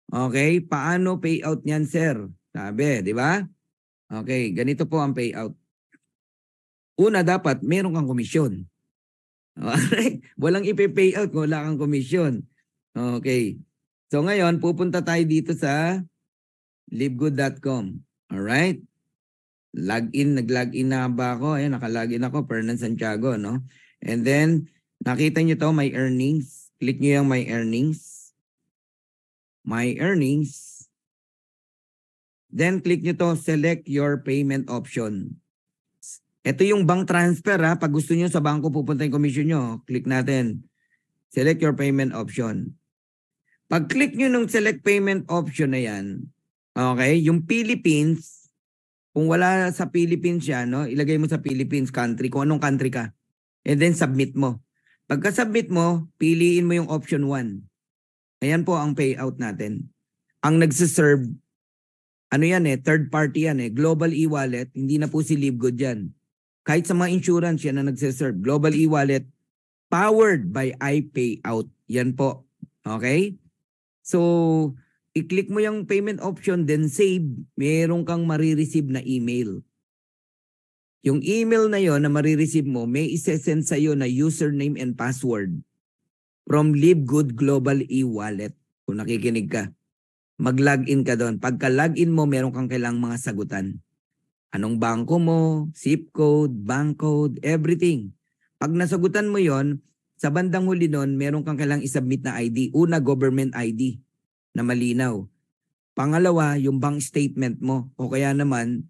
Okay, paano payout niyan, sir? Sabi, di ba? Okay, ganito po ang payout. Una, dapat meron kang komisyon. Okay? Walang ipe-payout kung wala kang komisyon. Okay. So ngayon, pupunta tayo dito sa livegood.com. Alright? Nag-login na ba ako? Ayan, naka-login ako, Fernan Santiago, no? And then, nakita nyo to, my earnings. Click nyo yung my earnings. My earnings. Then, click nyo to, select your payment option. Ito yung bank transfer, ha? Pag gusto nyo sa bangko pupunta yung commission nyo, click natin. Select your payment option. Pag click nyo ng select payment option na yan, okay, yung Philippines, kung wala sa Philippines yan, no, ilagay mo sa Philippines country, kung anong country ka. And then submit mo. Pagka-submit mo, piliin mo yung option 1. Ayan po ang payout natin. Ang nagsiserve, ano yan third party yan Global e-wallet, hindi na po si Livegood yan. Kahit sa mga insurance yan na nagsiserve. Global e-wallet, powered by iPayout. Yan po. Okay? So, i-click mo yung payment option, then save, meron kang marireceive na email. Yung email na yon na marireceive mo, may isesend sa'yo na username and password from Livegood Global e-wallet. Kung nakikinig ka, mag-login ka doon. Pagka-login mo, meron kang kailangang mga sagutan. Anong bangko mo, zip code, bank code, everything. Pag nasagutan mo yon, sa bandang huli nun, meron kang kailangang isubmit na ID. Una, government ID na malinaw. Pangalawa, yung bank statement mo o kaya naman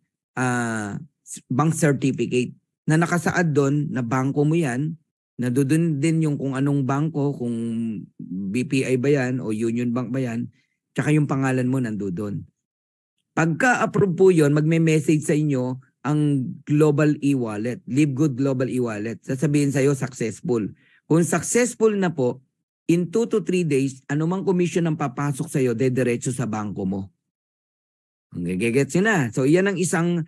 bank certificate na nakasaad doon na bangko mo yan, na doon din yung kung anong bangko, kung BPI ba yan o Union Bank ba yan, tsaka yung pangalan mo nandoon. Pagka-approve po yun, magme-message sa inyo ang Global e-wallet, Livegood Global e-wallet. Sasabihin sa'yo, successful. Kung successful na po, in 2 to 3 days, anumang commission ang papasok sa'yo, dediretso sa bangko mo. Gigets nyo na. So, yan ang isang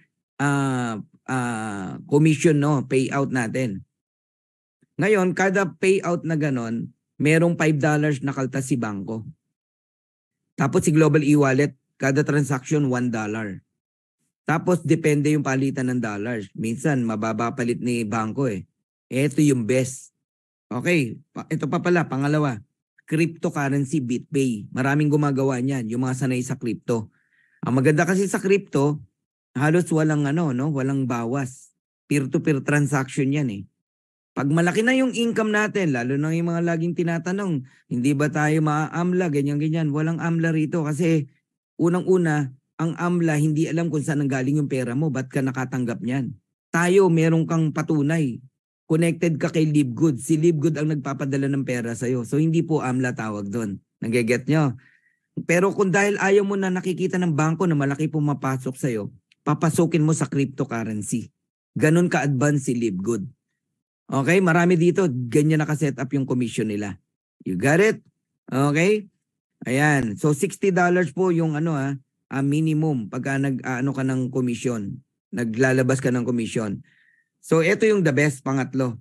commission, no? Payout natin. Ngayon, kada payout na ganon, merong $5 na kaltas si bangko. Tapos si Global e-wallet, kada transaction $1. Tapos depende yung palitan ng dollars. Minsan, mababa palit ni bangko Ito yung best. Okay, ito pa pala, pangalawa. Cryptocurrency, BitPay. Maraming gumagawa niyan, yung mga sanay sa crypto. Ang maganda kasi sa crypto, halos walang walang bawas. Peer-to-peer transaction yan Pag malaki na yung income natin, lalo na yung mga laging tinatanong, hindi ba tayo maa-AMLA, ganyan-ganyan. Walang AMLA rito kasi unang-una, ang AMLA hindi alam kung saan nanggaling yung pera mo, ba't ka nakatanggap niyan. Tayo, meron kang patunay. Connected ka kay Livegood. Si Livegood ang nagpapadala ng pera sa'yo. So hindi po AMLA tawag doon. Nag-get nyo? Pero kung dahil ayaw mo na nakikita ng bangko na malaki pumapasok sa'yo, papasukin mo sa cryptocurrency. Ganun ka-advance si Livegood. Okay, marami dito. Ganyan nakaset up yung commission nila. You got it? Okay? Ayan. So $60 po yung minimum pagka ka ng commission. Naglalabas ka ng commission. So ito yung the best, pangatlo.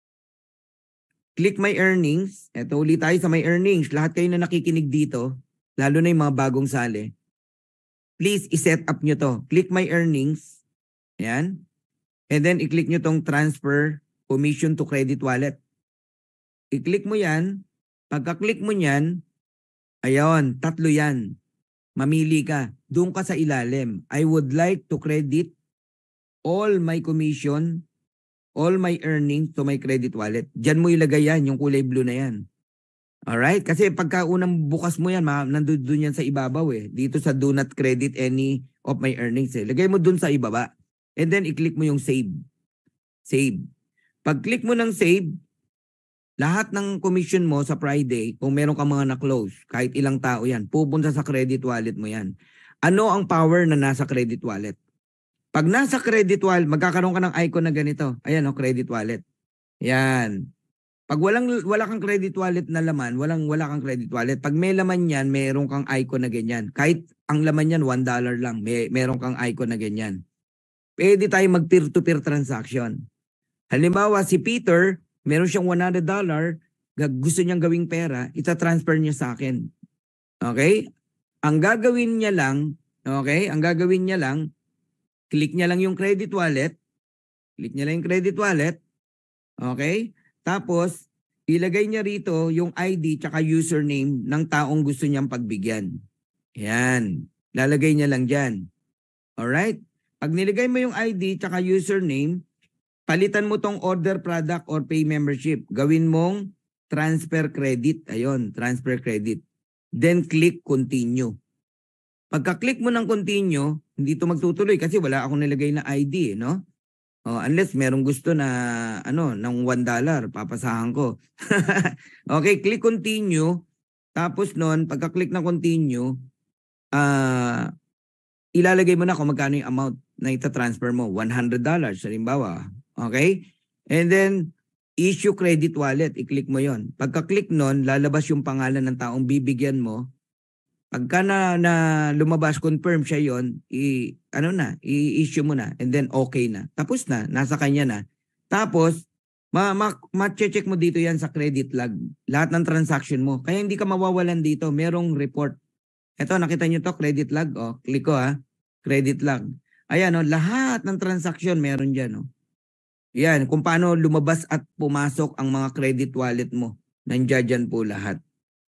Click my earnings. Ito ulit tayo sa my earnings. Lahat kayo na nakikinig dito, lalo na yung mga bagong sali, please i-set up nyo to. Click my earnings. Ayan. And then i-click nyo tong transfer commission to credit wallet. I-click mo yan. Pagka-click mo yan, ayun, 3 yan. Mamili ka. Doon ka sa ilalim. I would like to credit all my commission, all my earnings to my credit wallet. Diyan mo ilagay yan, yung kulay blue na yan. Alright? Kasi pagka unang bukas mo yan, nandun yan sa ibabaw Dito sa do not credit any of my earnings Lagay mo dun sa ibaba. And then i-click mo yung save. Save. Pag-click mo ng save, lahat ng commission mo sa Friday, kung meron kang mga na-close, kahit ilang tao yan, pupunta sa credit wallet mo yan. Ano ang power na nasa credit wallet? Pag nasa credit wallet, magkakaroon ka ng icon na ganito. Ayan credit wallet. Yan. Pag wala kang credit wallet na laman, wala kang credit wallet. Pag may laman yan, meron kang icon na ganyan. Kahit ang laman yan, $1 lang, meron kang icon na ganyan. Pwede tayo mag peer-to-peer transaction. Halimbawa, si Peter, meron siyang $100, gusto niyang gawing pera, ita-transfer niya sa akin. Okay? Ang gagawin niya lang, okay? Ang gagawin niya lang, click niya lang yung credit wallet. Click niya lang yung credit wallet. Okay? Tapos, ilagay niya rito yung ID tsaka username ng taong gusto niyang pagbigyan. Yan. Lalagay niya lang dyan. Alright? Pag nilagay mo yung ID tsaka username, palitan mo tong order product or pay membership. Gawin mong transfer credit. Ayun, transfer credit. Then click continue. Pagka-click mo ng continue, hindi to magtutuloy kasi wala akong nilagay na ID, no? Oh, unless merong gusto na ng $1, papasahan ko. Okay, click continue. Tapos noon, pagka-click na continue, ilalagay mo na kung magkano yung amount na ita-transfer mo. $100, halimbawa. Okay? And then, issue credit wallet. I-click mo yon. Pagka-click noon, lalabas yung pangalan ng taong bibigyan mo. Pagka na lumabas, confirm siya yon, i-issue mo na. And then, okay na. Tapos na. Nasa kanya na. Tapos, ma-check mo dito yan sa credit log. Lahat ng transaction mo. Kaya hindi ka mawawalan dito. Merong report. Ito, nakita nyo to, credit log. Oh, click ko credit log. Ayan, lahat ng transaction meron dyan. Yan, kung paano lumabas at pumasok ang mga credit wallet mo. Nandiyan dyan po lahat.